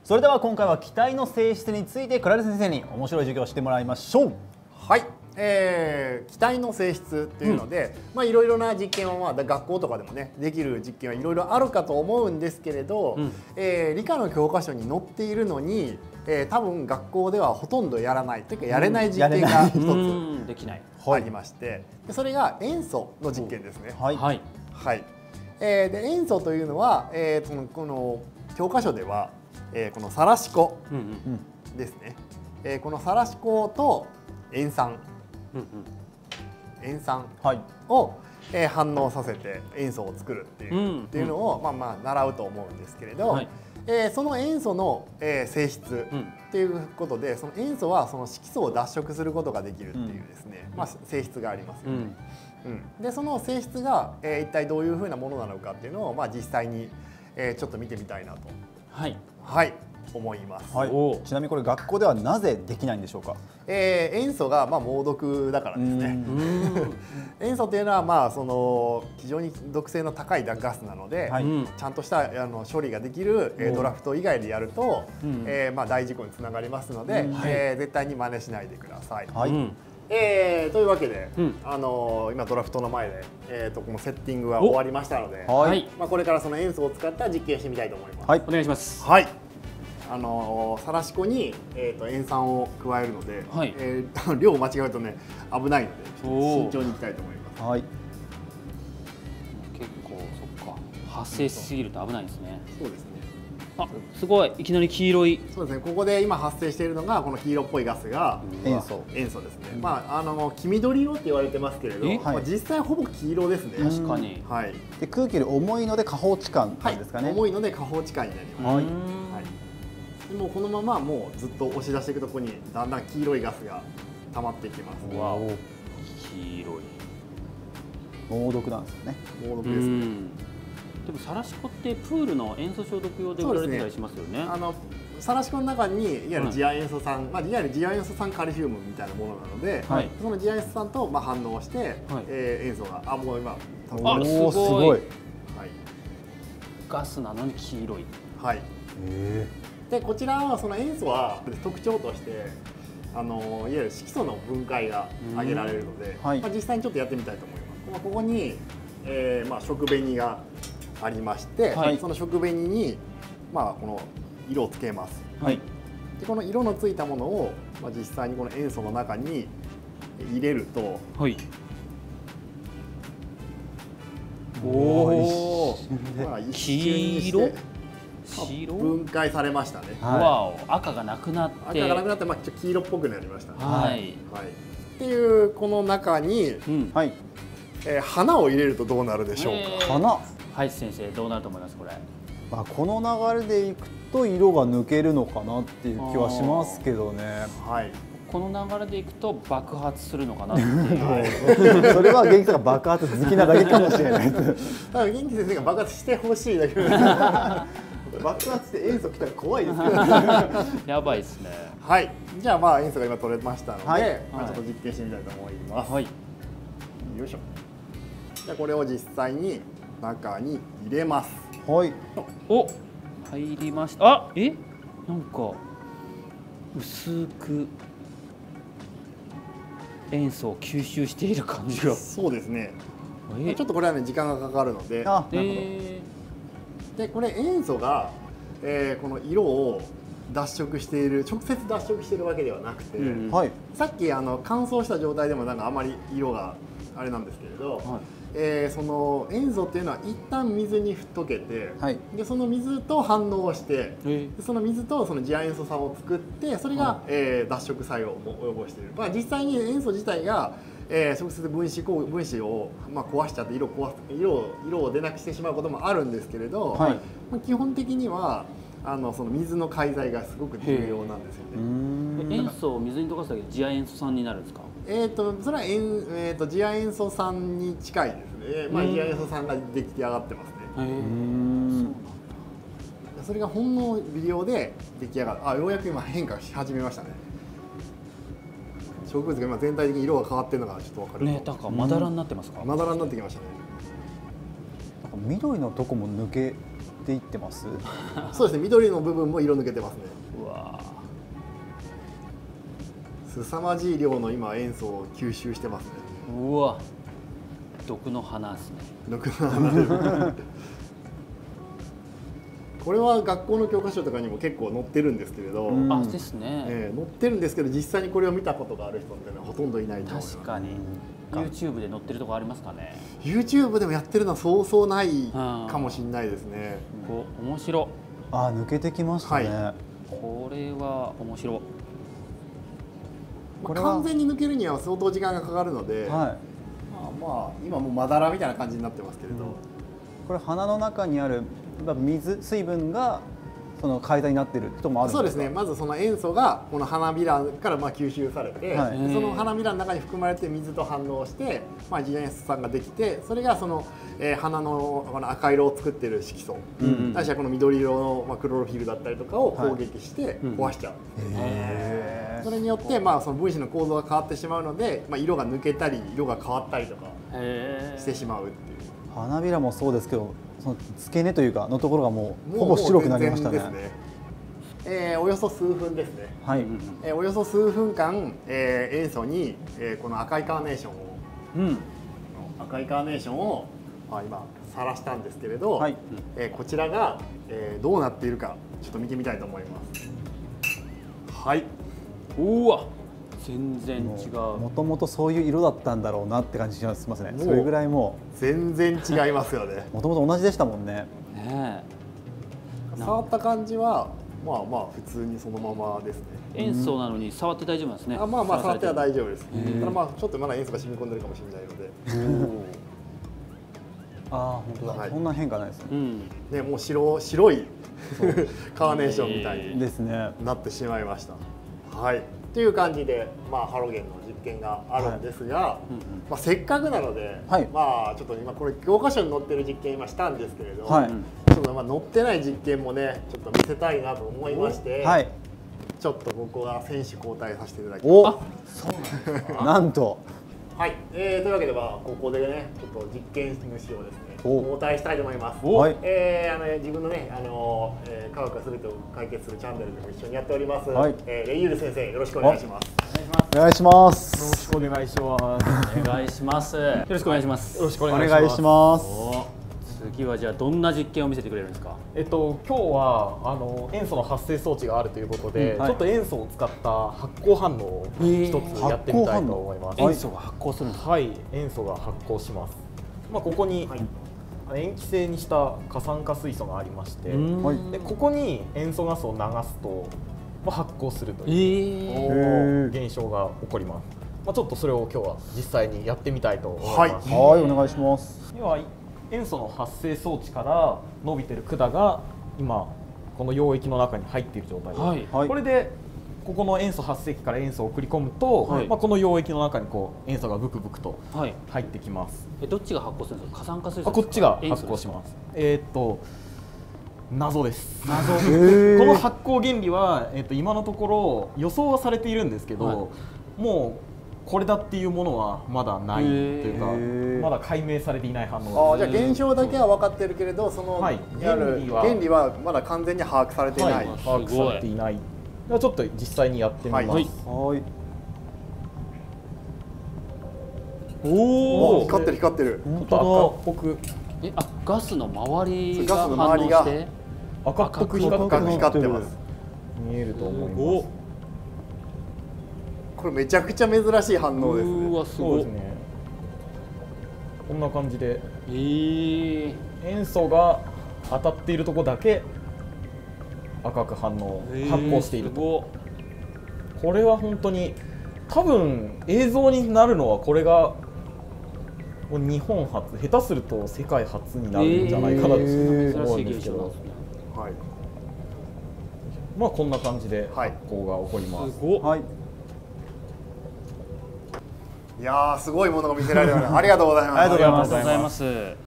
それでは今回は気体の性質についてクラリス先生に面白い授業をしてもらいましょう。 はい、気体の性質っていうので、いろいろな実験は学校とかでもねできる実験はいろいろあるかと思うんですけれど、理科の教科書に載っているのに、多分学校ではほとんどやらないというかやれない実験が一つできないありまして、でそれが塩素の実験ですね。 はい、 はい。で塩素というのは、この教科書では、このサラシコですね。このサラシコと塩酸を反応させて塩素を作るっていうのを習うと思うんですけれど、その塩素の性質っていうことで、その塩素はその色素を脱色することができるっていうですね、性質がありますよね。でその性質が一体どういうふうなものなのかっていうのを実際にちょっと見てみたいなと思います。 ちなみにこれ学校ではなぜできないんでしょうか。 塩素が猛毒だからですね。塩素っていうのはその非常に毒性の高いガスなので、ちゃんとした処理ができるドラフト以外でやると大事故につながりますので、絶対に真似しないでください。というわけで、今ドラフトの前で、このセッティングが終わりましたので、これからその塩素を使った実験をしてみたいと思います。 お願いします。 サラシコに、塩酸を加えるので、量を間違うとね危ないので慎重にいきたいと思います。 結構そっか、発生しすぎると危ないですね。 そうですね。 あ、すごい、いきなり黄色い。 そうですね。ここで今発生しているのがこの黄色っぽいガスが塩素ですね。黄緑色って言われてますけれど、実際ほぼ黄色ですね。 確かに。 で空気より重いので下方置換なんですかね。 重いので下方置換になります。でもこのままもうずっと押し出していくところにだんだん黄色いガスが溜まっていきます。 わお、黄色い。 猛毒なんですよね。 猛毒ですね。 でもサラシコってプールの塩素消毒用で売られてたりしますよね。 サラシコの中にいわゆる次亜塩素酸、いわゆる次亜塩素酸カルシウムみたいなものなので、その次亜塩素酸と反応して、塩素がもう今すごい。ガスなのに黄色い。 でこちらはその塩素は特徴としていわゆる色素の分解が挙げられるので、実際にちょっとやってみたいと思います。ここに、食紅がありまして、その食紅に、この色をつけます。でこの色のついたものを、実際にこの塩素の中に入れると、 黄色分解されましたね。 赤がなくなって、 ちょっと黄色っぽくなりました。っていうこの中に、花を入れるとどうなるでしょうか。 花。 はい先生、どうなると思いますこれ。 この流れでいくと色が抜けるのかなっていう気はしますけどね。 この流れでいくと爆発するのかなっていう。 それは元気さんが爆発好きなだけかもしれないです。 元気先生が爆発してほしいだけ。爆発して塩素来たら怖いですけど。 やばいですね。 じゃあ塩素が今取れましたので、ちょっと実験してみたいと思います。よいしょ。じゃあこれを実際に中に入れます。 お、入りました。なんか薄く塩素を吸収している感じが。 そうですね。ちょっとこれはね時間がかかるので。でこれ塩素が、この色を脱色している、直接脱色しているわけではなくて、さっき乾燥した状態でもあまり色があれなんですけれど、その塩素っていうのは一旦水に溶けて、でその水と反応して、その水とその次亜塩素酸を作って、それが、脱色作用を及ぼしている。実際に塩素自体が直接分子を壊しちゃって色を出なくしてしまうこともあるんですけれど、基本的にはその水の介在がすごく重要なんですよね。 塩素を水に溶かすだけで次亜塩素酸になるんですか。 それは次亜塩素酸に近いですね。次亜塩素酸が出来上がってますね。それがほんの微量で出来上がる。ようやく今変化し始めましたね。植物が今全体的に色が変わってるのがちょっと分かる。 なんかまだらになってますか。 まだらになってきましたね。 なんか緑のとこも抜けていってます？ そうですね、緑の部分も色抜けてますね。 うわ凄まじい量の今塩素を吸収してますね。 うわ、毒の花ですね。 毒の花でこれは学校の教科書とかにも結構載ってるんですけれど、 あ、ですね、 載ってるんですけど実際にこれを見たことがある人っていうのはほとんどいないと思います。 確かに YouTube で載ってるとこありますかね。 YouTube でもやってるのはそうそうないかもしれないですね。 面白。 あ、抜けてきましたね、 はこれは面白。 まあ、完全に抜けるには相当時間がかかるので、まあ今もうまだらみたいな感じになってますけれど、 これ鼻の中にある水分がその改ざになってるってこともあるんですか？ そうですね、まずその塩素がこの花びらから吸収されて、 はい、 その花びらの中に含まれて水と反応して、ジアンス酸ができて、それがその、花のこの赤色を作っている色素、ないしはこの緑色のクロロフィルだったりとかを攻撃して壊しちゃう、それによってその分子の構造が変わってしまうので、色が抜けたり色が変わったりとかしてしまうっていう。 花びらもそうですけど、その付け根というかのところがもうほぼ白くなりましたね。 およそ数分ですね、 はい、 およそ数分間、塩素に、この赤いカーネーションを、今さらしたんですけれど、はい、こちらが、どうなっているかちょっと見てみたいと思います。はい、 うわ、全然違う。 もともとそういう色だったんだろうなって感じしますね。それぐらいもう全然違いますよね。 もともと同じでしたもんね。 触った感じは普通にそのままですね。 塩素なのに触って大丈夫なんですね。 触っては大丈夫です。ただちょっとまだ塩素が染み込んでるかもしれないので。 本当だ、そんな変化ないですね。 もう白いカーネーションみたいになってしまいました。はい。という感じで、ハロゲンの実験があるんですが、せっかくなので、ちょっと今これ教科書に載ってる実験今したんですけれど、ちょっと載ってない実験もねちょっと見せたいなと思いまして、ちょっと僕は選手交代させていただきます。 そうなんですか。 なんと。 はい、というわけでここでねちょっと実験主をですね交代したいと思います。自分のね科学が全てを解決するチャンネルでも一緒にやっております。レイユール先生、よろしくお願いします。 お願いします。 よろしくお願いします。 お願いします。よろしくお願いします。 よろしくお願いします。 次はじゃあどんな実験を見せてくれるんですか？ 今日は塩素の発生装置があるということで、ちょっと塩素を使った発酵反応を一つやってみたいと思います。 塩素が発酵するんですか？ はい、塩素が発酵します。ここに塩基性にした過酸化水素がありまして、でここに塩素ガスを流すと発酵するという現象が起こります。ちょっとそれを今日は実際にやってみたいと思います。 はい、お願いします。 では塩素の発生装置から伸びてる管が今この溶液の中に入っている状態です。これでここの塩素発生器から塩素を送り込むと、この溶液の中に塩素がブクブクと入ってきます。 どっちが発酵するんですか？過酸化水素。 こっちが発酵します。謎です。この発酵原理は今のところ予想はされているんですけど、もうこれだっていうものはまだないというか、まだ解明されていない反応です。 じゃあ現象だけは分かっているけれど、その原理はまだ完全に把握されていない。 把握されていない。ではちょっと実際にやってみます。 おお、光ってる光ってる。 赤っぽく。 ガスの周りが反応して赤っぽく光ってます。見えると思います。 これめちゃくちゃ珍しい反応ですね。 そうですね。こんな感じで、塩素が当たっているところだけ赤く発光していると。これは本当に多分映像になるのはこれが日本初、下手すると世界初になるんじゃないかなと思うんですけど、こんな感じで発光が起こります。 いやー、すごいものが見せられるのでありがとうございます。 ありがとうございます。